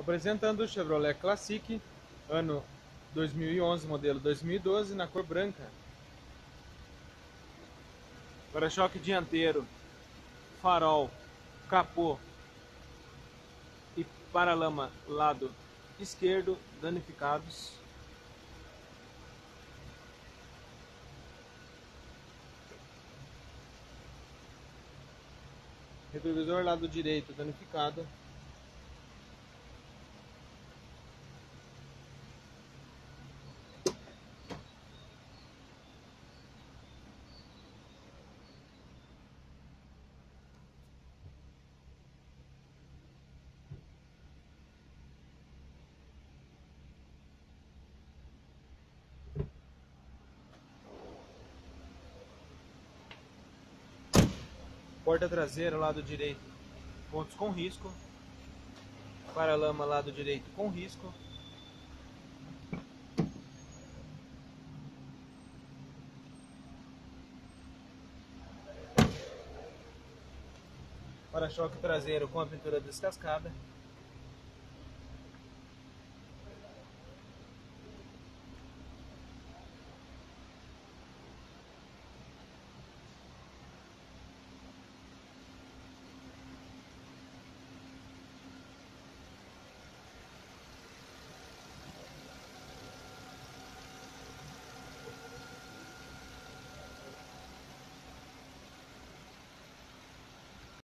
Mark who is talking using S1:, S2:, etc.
S1: Apresentando o Chevrolet Classic, ano 2011, modelo 2012, na cor branca. Para-choque dianteiro, farol, capô e paralama lado esquerdo danificados. Retrovisor lado direito danificado. Porta traseira lado direito, pontos com risco. Paralama lado direito com risco. Para-choque traseiro com a pintura descascada.